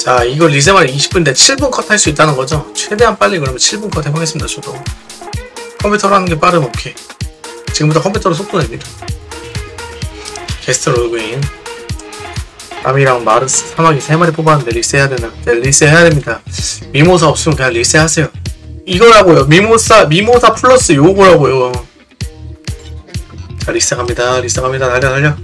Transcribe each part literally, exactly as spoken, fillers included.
자, 이거 리셋만 이십 분인데 칠 분 컷 할 수 있다는 거죠? 최대한 빨리 그러면 칠 분 컷 해보겠습니다. 저도 컴퓨터로 하는 게 빠르면 오케이. 지금부터 컴퓨터로 속도 냅니다. 게스트 로그인. 남이랑 마르스 사마귀 세 마리 뽑았는데 리셋해야 되나? 네, 리셋해야 됩니다. 미모사 없으면 그냥 리셋하세요. 이거라고요. 미모사 미모사 플러스 요거라고요. 자, 리셋 갑니다. 리셋 갑니다. 달려 달려.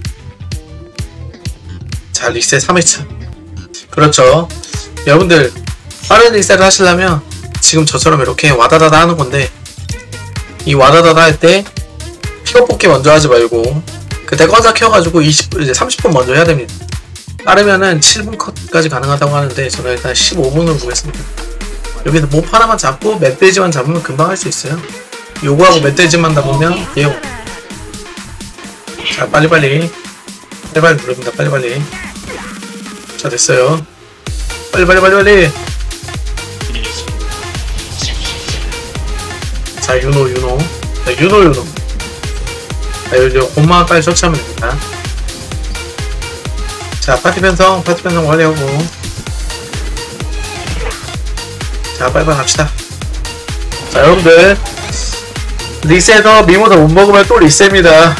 자, 리셋 삼 회차. 그렇죠. 여러분들 빠른 리셋을 하시려면 지금 저처럼 이렇게 와다다다 하는 건데, 이 와다다다 할 때 픽업 뽑기 먼저 하지 말고 그때 꺼져 켜가지고 이십 분, 이제 삼십 분 먼저 해야 됩니다. 빠르면은 칠 분 컷까지 가능하다고 하는데 저는 일단 십오 분으로 보겠습니다. 여기서 몹 하나만 잡고 멧돼지만 잡으면 금방 할 수 있어요. 요거하고 멧돼지만 잡으면 돼요. 자, 빨리빨리 빨리빨리 누릅니다. 빨리빨리. 자, 됐어요. 빨리빨리 빨리빨리. 자, 유노 유노. 자, 유노 유노. 자, 여기 곰만 빨리 처치하면 됩니다. 자, 파티 편성 파티 편성 완료하고. 자, 빨리빨리 갑시다. 자, 여러분들 리셋어 미모사 못 먹으면 또 리셋입니다.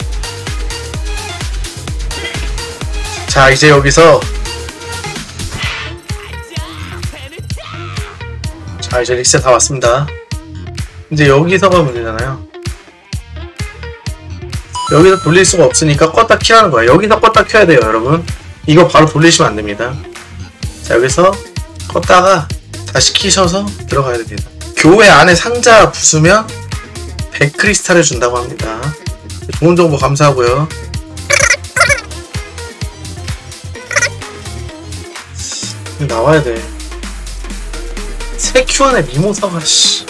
자, 이제 여기서 자, 이제 리셋 다 왔습니다. 이제 여기서가 문제잖아요. 여기서 돌릴 수가 없으니까 껐다 키라는 거야. 여기서 껐다 켜야 돼요, 여러분. 이거 바로 돌리시면 안 됩니다. 자, 여기서 껐다가 다시 키셔서 들어가야 됩니다. 교회 안에 상자 부수면 백 크리스탈을 준다고 합니다. 좋은 정보 감사하고요. 나와야 돼. 새 큐 안에 미모사가 씨.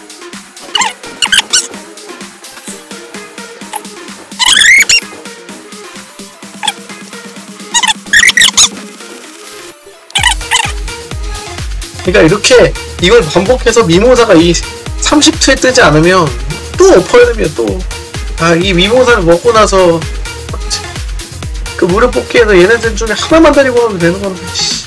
그러니까 이렇게 이걸 반복해서 미모사가 이 삼십 초에 뜨지 않으면 또 엎어야 또. 아, 이 미모사를 먹고 나서 그 무료 뽑기에서 얘네들 중에 하나만 데리고 가면 되는 건데.